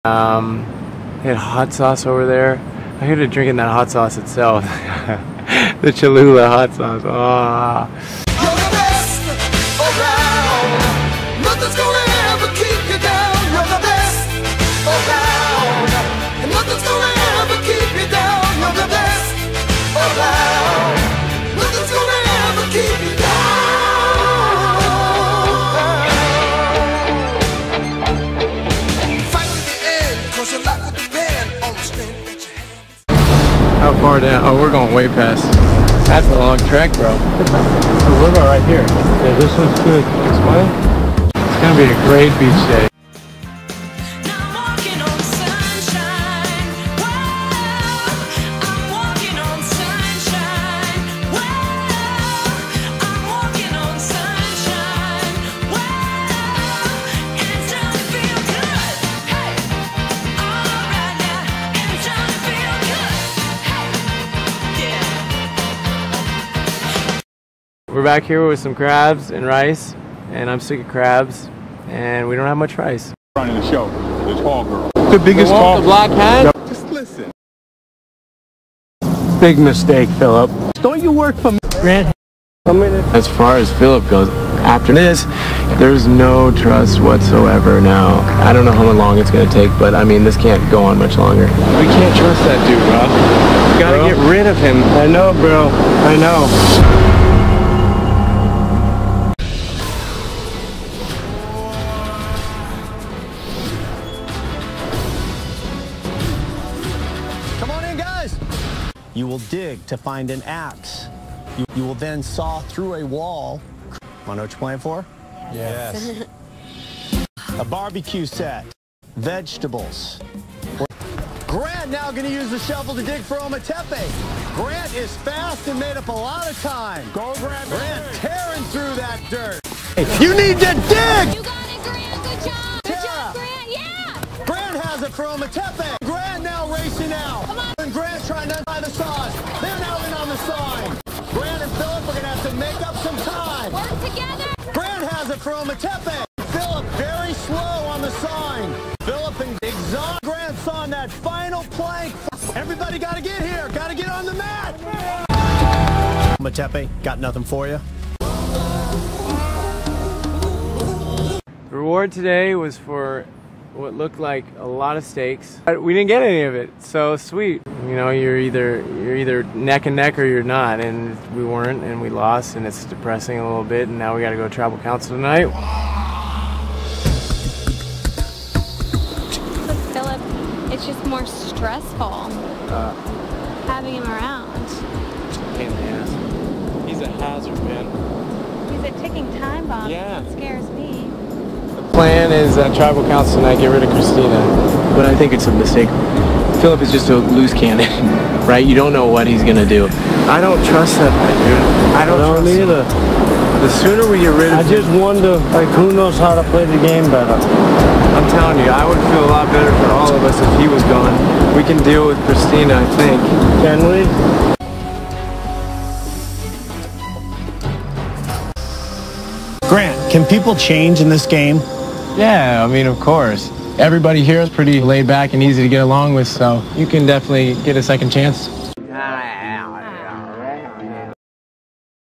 They had hot sauce over there. I heard it drinking that hot sauce itself. The Cholula hot sauce. Oh. You're the best around. Nothing's gonna ever keep you down. You're the best around. And nothing's gonna ever keep you down. You're the best around. Nothing's gonna ever keep you down. Fight to the end, 'cause your life will depend on the strength that you have. How far down? Oh, we're going way past. That's a long trek, bro. We're about right here. Yeah, this one's good. This way? It's gonna be a great beach day. We're back here with some crabs and rice, and I'm sick of crabs, and we don't have much rice. Running the show, the tall girl. The biggest tall. The black hat? Just listen. Big mistake, Philip. Don't you work for Grant? As far as Philip goes, after this, there's no trust whatsoever now. I don't know how long it's going to take, but I mean, this can't go on much longer. We can't trust that dude, bro. We gotta get rid of him. I know, bro. I know. Come on in, guys. You will dig to find an axe. You will then saw through a wall. Want to know what you're playing for? Yes. A barbecue set. Vegetables. Grant now going to use the shovel to dig for Ometepe. Grant is fast and made up a lot of time. Go, Grant. Grant tearing through that dirt. You need to dig! You got it, Grant. Good job. Good job, Grant. Yeah. Grant has it for Ometepe. Grant now racing out. Come on. And Grant trying to buy the sauce. They're now in on the sign. Grant and Philip are going to have to make up some time. Work together. Grant has it for Ometepe. Philip very slow on the sign. Philip and exhaust. Grant's on that final plank. Everybody got to get here. Got to get on the mat. Ometepe, got nothing for you. The reward today was for what looked like a lot of steaks. We didn't get any of it, so sweet. You know, you're either neck and neck or you're not, and we weren't, and we lost, and it's depressing a little bit, and now we got to go to tribal council tonight. Look, Philip, it's just more stressful having him around. Pain in the ass. He's a hazard, man. He's a ticking time bomb. Yeah. It scares me. The plan is tribal council tonight, get rid of Christina. But I think it's a mistake. Philip is just a loose cannon, right? You don't know what he's gonna do. I don't trust that guy, dude. I don't trust either. Him. The sooner we get rid of I just wonder, like, who knows how to play the game better? I'm telling you, I would feel a lot better for all of us if he was gone. We can deal with Christina, I think. Can we? Grant, can people change in this game? Yeah, I mean, of course. Everybody here is pretty laid back and easy to get along with, so you can definitely get a second chance.